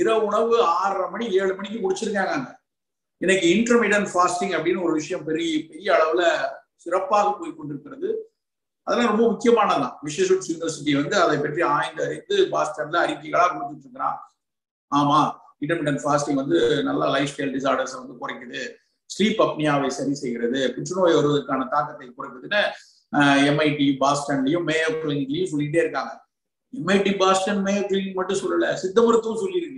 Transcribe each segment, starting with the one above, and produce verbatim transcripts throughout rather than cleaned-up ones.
இரவு உணவு ஆறரை மணி ஏழு மணிக்கு முடிச்சிருக்காங்க. இன்னைக்கு இன்டர்மீடியன்ட் ஃபாஸ்டிங் அப்படின்னு ஒரு விஷயம் பெரிய பெரிய அளவுல சிறப்பாக போய் கொண்டிருக்கிறது. அதெல்லாம் ரொம்ப முக்கியமானதான். மிசிசூட்ஸ் யூனிவர்சிட்டி வந்து அதை பற்றி ஆய்ந்து அறிந்து பாஸ்டன்ல அறிக்கைகளா கொடுத்துட்டு இருக்கிறான். ஆமா, இன்டர்மிட்டன்ட் ஃபாஸ்டிங் வந்து நல்ல லைஃப் ஸ்டைல் டிசார்டர்ஸை வந்து குறைக்குது, ஸ்லீப் அப்னியாவை சரி செய்கிறது, புற்றுநோய் வருவதற்கான தாக்கத்தை குறைக்குதுன்னு எம்ஐடி பாஸ்டன்லயும் மேயோ கிளினிக்லயும் சொல்லிட்டே இருக்காங்க. எம்ஐடி பாஸ்டன் மேயோ கிளினிக் மட்டும் சொல்லல, சித்த மருத்துவம் சொல்லியிருக்கு.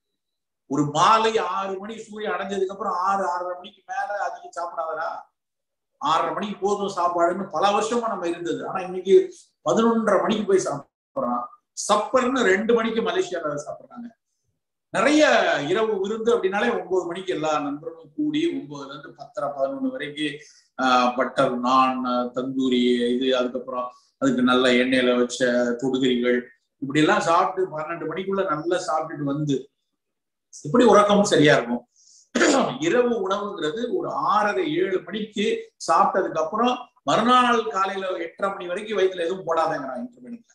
ஒரு மாலை ஆறு மணி சூரியன் அடைஞ்சதுக்கு அப்புறம் ஆறு ஆறரை மணிக்கு மேல அதிகம் சாப்பிடாதடா, ஆறரை மணிக்கு போதும் சாப்பாடுன்னு பல வருஷமா நம்ம இருந்தது. ஆனா இன்னைக்கு பதினொன்றரை மணிக்கு போய் சாப்பிடுறோம். சப்பர்னு ரெண்டு மணிக்கு மலேசியால சாப்பிடுறாங்க. நிறைய இரவு விருந்து அப்படின்னாலே ஒன்பது மணிக்கு எல்லா நண்பர்களும் கூடி ஒன்பதுல இருந்து பத்தரை பதினொன்று வரைக்கும் ஆஹ் பட்டர் நான், தந்தூரி இது, அதுக்கப்புறம் அதுக்கு நல்ல எண்ணெயில வச்ச தொடுகறிகள் இப்படி எல்லாம் சாப்பிட்டு பன்னெண்டு மணிக்குள்ள நல்லா சாப்பிட்டுட்டு வந்து இப்படி உறக்கமும் சரியா இருக்கும். இரவு உணவுங்கிறது ஒரு ஆறரை ஏழு மணிக்கு சாப்பிட்டதுக்கு அப்புறம் மறுநாள் காலையில எட்டரை மணி வரைக்கும் வயிற்றுல எதுவும் போடாதேங்கிறான் இன்டர்மீடியன்ட்ல.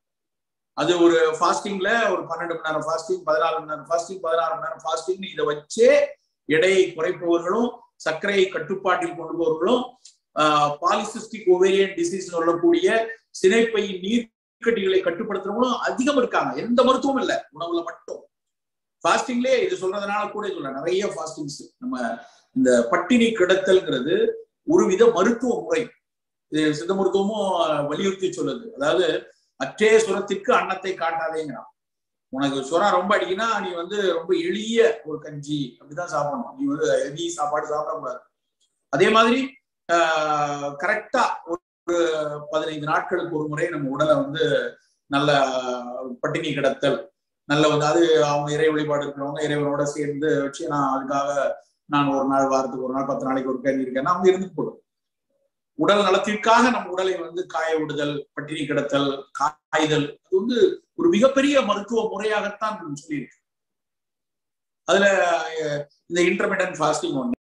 அது ஒரு ஃபாஸ்டிங்ல ஒரு பன்னெண்டு மணி நேரம் ஃபாஸ்டிங், பதினாலு மணி நேரம் ஃபாஸ்டிங், பதினாறு மணி நேரம் ஃபாஸ்டிங் இதை வச்சே எடையை குறைப்பவர்களும் சர்க்கரையை கட்டுப்பாட்டில் கொண்டு போவர்களும் ஆஹ் பாலிசிஸ்டிக் ஓவேரியன் டிசீஸ் சொல்லக்கூடிய சினைப்பை நீர்க்கட்டிகளை கட்டுப்படுத்துறவங்களும் அதிகம் இருக்காங்க. எந்த மருத்துவம் இல்லை, உணவுல மட்டும். ஃபாஸ்டிங்லேயே இது சொல்றதுனால கூட சொல்ல நிறைய ஃபாஸ்டிங்ஸ் நம்ம இந்த பட்டினி கிடத்தல்ங்கிறது ஒரு வித மருத்துவ முறை. இது சித்த மருத்துவமும் வலியுறுத்தி சொல்லுது. அதாவது அற்றே சுரத்திற்கு அன்னத்தை காட்டாதேங்கிறான். உனக்கு சுரம் ரொம்ப அடிக்குன்னா நீ வந்து ரொம்ப எளிய ஒரு கஞ்சி அப்படிதான் சாப்பிடணும். நீ வந்து ஹெவி சாப்பாடு சாப்பிடக்கூடாது. அதே மாதிரி ஆஹ் கரெக்டா ஒரு பதினைந்து நாட்களுக்கு ஒரு முறை நம்ம உடலை வந்து நல்ல பட்டினி கிடத்தல், நல்ல வந்து அது அவங்க இறை வழிபாடு இருக்கிறவங்க இறைவனோட சேர்ந்து வச்சு நான் அதுக்காக நான் ஒரு நாள் வாரத்துக்கு ஒரு நாள் பத்து நாளைக்கு ஒரு கஞ்சி இருக்கேன் அவங்க இருந்து போடும். உடல் நலத்திற்காக நம்ம உடலை வந்து காய விடுதல், பட்டினி கிடத்தல், காய்தல் அது வந்து ஒரு மிகப்பெரிய மருத்துவ முறையாகத்தான் சொல்லியிருக்கு. அதுல இந்த இன்டர்மிட்டன்ட் ஃபாஸ்டிங் ஒன்று.